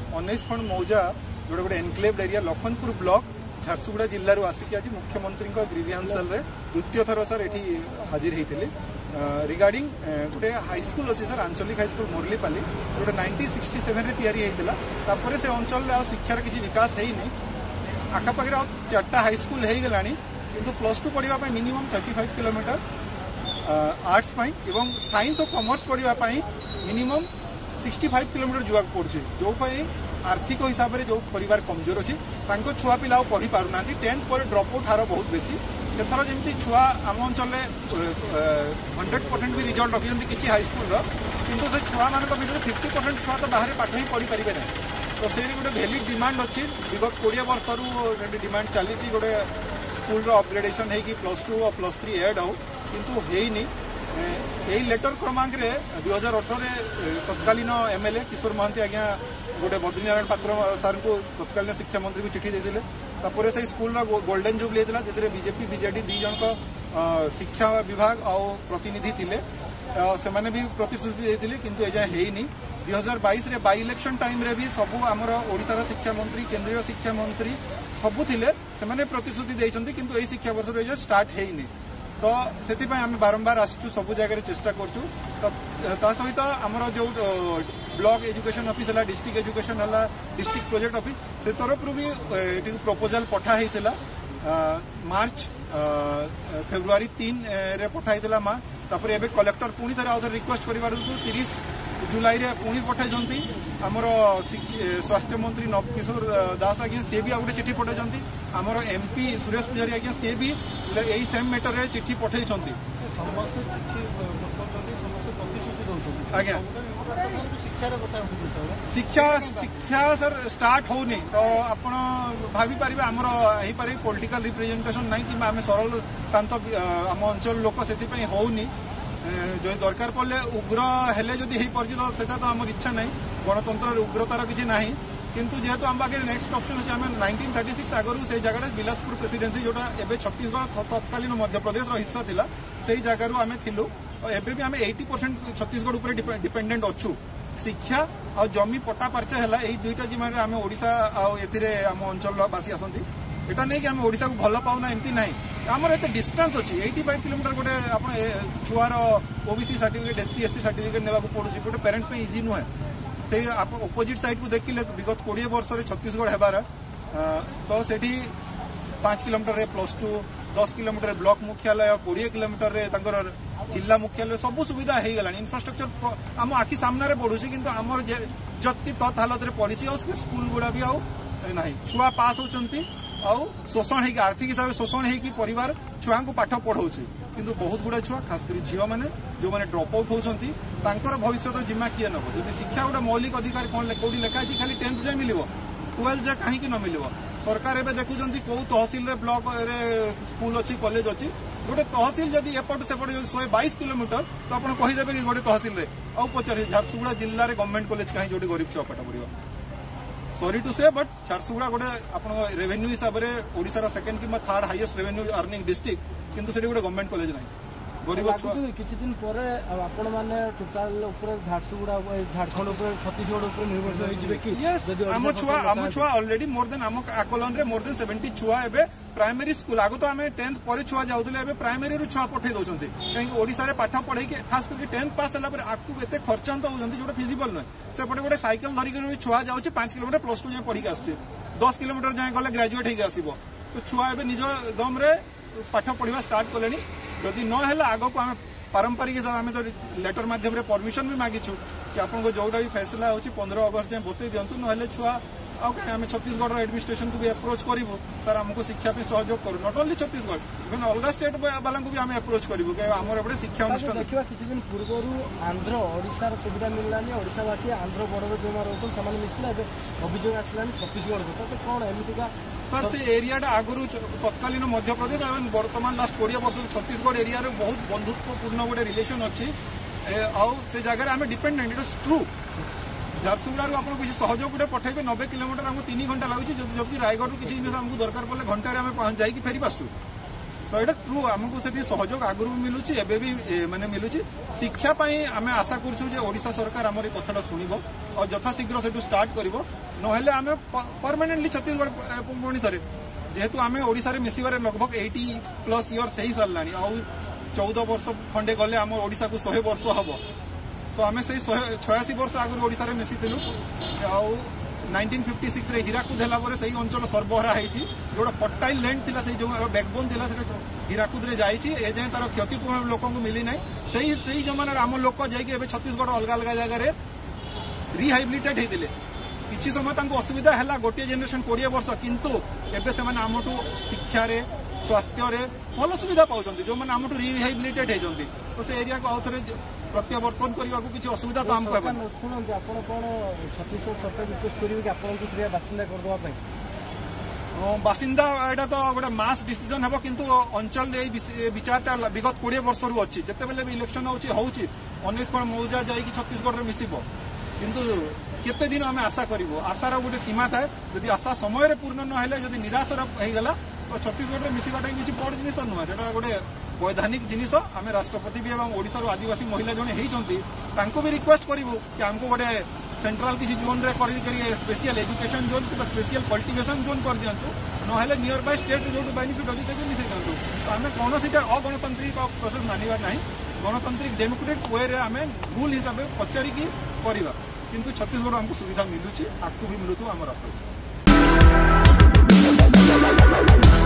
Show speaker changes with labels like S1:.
S1: 19 खंड मौजा जोड़ा गोटे enclaved area Lakhanpur block Jharsuguda जिल्लारू आसिक आज मुख्यमंत्री ग्रीवियांसल द्वितीय थर सर ये हाजिर होती रिगार्डिंग गोटे हाईस्कूल अच्छे सर आंचलिक हाईस्कूल मोरलीपाली जोटा 1967 या से अंचल शिक्षार किसी विकास है आखापाखे आ 4टा हाईस्कूल हो गला किंतु +2 पढ़ाई मिनिमम 35 किलोमीटर आर्ट्स एवं साइंस और कॉमर्स पढ़ाई मिनिमम 65 किलोमीटर जावाक पड़े जो आर्थिक हिसाब से जो परिवार कमजोर अच्छी छुआ पिला पढ़ी पारना 10th पर ड्रप आउट हार बहुत बेसी एथर जमी छुआ आम अंचल 100% भी रिजल्ट रखिंट किसी हाईस्कूल किंतु से छुआ मान भितर 50% छुआ तो बाहर पाठ ही पढ़ी पारे ना तो से गोटे भैलिड डिमांड अच्छी विगत 20 वर्ष डिमांड चली गोटे स्कूल अपग्रेडेशन है कि +2 और +3 एड हो किंतु हेनी यही लेटर क्रमांक 2018 तत्कालीन MLA किशोर महांती आज्ञा गोटे बद्रीनारायण पात्र सार को तत्कालीन शिक्षा मंत्री को चिठी देते से स्कूल गोल्डन जुबली होता जिसे बीजेपी बीजेडी 2 जन शिक्षा विभाग और प्रतिनिधि थे से भी प्रतिश्रुति देते किंतु एजाए है 2022 बाई इलेक्शन टाइम रे भी सबू आमर ओडिशार शिक्षा मंत्री केंद्रीय शिक्षा मंत्री सबू थे से प्रतिश्रुति देते किंतु यही शिक्षा वर्ष रिजल्ट स्टार्ट है तो से आम बारंबार आसचु सब जगह चेष्टा करचु तो सहित आमर जो ब्लॉक एजुकेशन ऑफिस है डिस्ट्रिक्ट एजुकेशन है डिस्ट्रिक्ट प्रोजेक्ट ऑफिस से तरफ भी प्रपोजल पठाई मार्च फेब्रुआरी 3 रे पठाई माँ तापर एबे कलेक्टर पुणी थे आउ रिक्वेस्ट कर 30 जुलाई रे पुणी पठाई आमर स्वास्थ्य मंत्री नवकिशोर दास आज्ञा सी भी गोटे चिठी पठाई आमर MP सुरेश पुजारी आज्ञा सी भी यही सेम मैटर रे चिठी पठाई आज्ञा शिक्षा शिक्षा सर स्टार्ट होनी तो आपड़ भाभी पारे आमर हो पारे पॉलिटिकल रिप्रेजेंटेशन नहीं कि आम सरल शांत आम अंचल लोक से होनी जो दरकार पड़े उग्र हेले जदि हो पार्टी तो सेटा तो आम इच्छा नहीं गणतंत्र उग्रतार किसी ना किंतु जेहेतु आम पाखे नेक्स्ट ऑप्शन अच्छे आम 1936 आगु से जगह बिलासपुर प्रेसिडेंसी जोटा एवं छत्तीसगढ़ तत्कालीन मध्यप्रदेश हिस्सा था से जगार आम थिलु एबे भी आम 80% छत्तीसगढ़ उपर डिपेंडेंट अच्छु शिक्षा और जमी पट्टा पार्चा है यही दुईटा जिम्मे आम ओडिशा आम अंचल बासी आसती एटा नहीं कि आम ओडिशा को भल पाऊना एमती ना आमर एत डिस्टेंस अच्छी 85 किलोमीटर गोटे आप छुआर OBC certificate SC SC certificate ने पड़ूसी गोटे पेरेंट्स इजी नुहे से अपोजिट साइड को देखिले विगत 20 वर्ष छत्तीसगढ़ हेबार तो से 5 किलोमीटर +2 10 किलोमीटर ब्लॉक मुख्यालय 20 किलोमीटर जिला मुख्यालय सब सुविधा हो गला इंफ्रास्ट्रक्चर आम आखि सामने बढ़ुची किंतु आमर जति तत् हालत में पड़ी स्कूल गुड़ा भी ना छुआ पास होती शोषण है आर्थिक हिसाब से शोषण है परिवार छुआ को पाठ पढ़ाऊँच किंतु बहुत गुड़ा छुआ खासकर झील मैंने जो मैंने ड्रप आउट होती भविष्य जिम्मा किए नब जब शिक्षा गोटे मौलिक अधिकार कौन कौटी लिखाई खाली 10th जाए मिल 12th जाए कहीं न मिल सरकार एवं देखुं कौ तहसिल ब्लॉक स्कूल अच्छी कॉलेज अच्छी गोटे तहसिल जदि एपट सेपट 122 किलोमीटर तो आप कहीदेवे कि गोटे तहसिल आउ पचारे झारसुगुड़ा जिले में गवर्नमेंट कॉलेज कहीं जो गरीब छुआ पाठ पढ़ा sorry to say but Jharsuguda गोटे आप रेवेन्यू हिसाब से ओडिशार सेकेंड कि third highest revenue earning district किंतु से गोटे गवर्नमेंट कॉलेज ना गरीब
S2: किसी दिन पर आपण माने टोटाल ऊपर झारसुगुड़ा झारखंड ऊपर छत्तीसगढ़ ऊपर निर्भरशील कि
S1: आम छुआ ऑलरेडी मोर देन आम आकलन रे मोर देन 70 छुआ एबे प्राइमरी स्कूल आगो तो आम 10th पर छुआ जाऊले एबे प्राइमरी रु छुआ पठे दउछन्ते कहीं ओडिसा रे पाठ पढ़े के खास करके 10th पास होला पर आकु एते खर्चांत होजन्ते जोटा फिजिबल न सेपटे गोटे साइकिल धरि के छुआ जाउछि 5 किलोमीटर +2 जाय पढ़ी के आछे 10 किलोमीटर जाय गले ग्रेजुएट हे के आसीबो तो छुआ एबे निज दम रे पाठ पढ़ा स्टार्ट कले जदि न है आग को आम पारंपरिक हिसाब आम तो लेटर मध्यम परमिशन भी मागिचु कि आपको जोटा भी फैसला हो 15 अगस्त जाए बतई दिंतु ना छुआ आउ कहीं आम छत्तीसगढ़ एडमिनिस्ट्रेशन को भी अप्रोच करूँ सर आमको शिक्षा सहयोग करूँ नट ओनली छत्तीसगढ़ इवन अलग स्टेट वाला भी आम अप्रोच करूँ आम एपटे शिक्षा अनुष्ठान
S2: देखा किसी दिन पूर्व आंध्र ओडिशार सुविधा मिललानी ओडिशावासी आंध्र बॉर्डर जो रोचन से मिलते अभियोग आसलानी छत्तीसगढ़ को तो कौन एमतीका
S1: सर से एरिया आगुरी तत्कालीन मध्यप्रदेश और बर्तमान लास्ट 20 वर्ष छत्तीसगढ़ एरिया बहुत बंधुत्वपूर्ण गोटे रिलेशन अच्छी आउ से जगह आम dependent it is true Jharsuguda आप किसी सहयोग गोटे पठेबे 90 किलोमीटर आमको 3 घंटा लगुच जबकि रायगढ़ किसी जिन आमको दरकार पड़े घंटे आम जाकि फेरी आसू तो ये ट्रू आमको से सहयोग आगु भी मिलूँ एवं भी माने मिलूँ शिक्षा आम आशा करा सरकार आम कथा शुणव और यथाशीघ्र से स्टार्ट कर आम परमानेंटली छत्तीसगढ़ पुणी थे जेहेतु आम ओडिशा रे मिसिबार लगभग 80+ इयर्स हो सारा आ 14 वर्ष खंडे गले आम ओडिशा को 100 वर्ष हम तो आम से 86 वर्ष आगु ओडिशा रे मिसिलु आ 1956 रे हीराकुद है से अंचल सर्वहरा होती जोड़ा फर्टाइल लैंड थिला से जो बैकबोन थिला से हीराकुद रे जाइए ए जाए तार क्षतिपूर्ण लोक को मिली ना से जमाना आम लोक जाइए छत्तीसगढ़ अलग अलग जगह रिहाबिलिटेट होते किसी समय असुविधा है गोटे जेनेरेशन 20 वर्ष किंतु एबे से आमठू शिक्षा स्वास्थ्य भल सुविधा पाँच जो मैंने आमठू रिहाबिलिटेट होती तो से एरिया को आउ थे प्रत्यावर्तन करने को किसी असुविधा तो आमको
S2: शुणु आप छत्तीसगढ़ सरकार रिक्वेस्ट करेंगे कि आपको बासिंदा करदेवाई
S1: बासिंदा एटा तो गोटे मास डिसीजन हम किंतु अंचल विचारटा विगत 20 वर्ष रु अच्छी जिते बेले भी इलेक्शन होची 19 कौन मौजा जाइए छत्तीसगढ़ में मिसिब किंतु केते दिन आम आशा करूँ आशार गोटे सीमा थाए जदि आशा समय पूर्ण नहेले जदि निराश होगला तो छत्तीसगढ़ में मिसवाटा किसी बड़ जिनिस नुह से गोटे वैधानिक जिनिस आम राष्ट्रपति भी ओडिशा आदिवासी महिला जड़े होती भी रिक्वेस्ट करूँ कि आमको गोटे सेंट्रल किसी जोन रे स्पेशल एजुकेशन जोन कि स्पेशल कल्टिवेशन जोन कर दिंतु ना नियर बाय स्टेट जो बेनिफिट अच्छे से मिसे दिंतु तो आम कौन अगणतांत्रिक प्रोसेस मानवा ना गणतांत्रिक डेमोक्रेटिक वे आम रूल हिसाब से पचारिकी करवा किंतु छत्तीसगढ़ आमको सुविधा मिलूँ आगू भी मिलू आम आशा।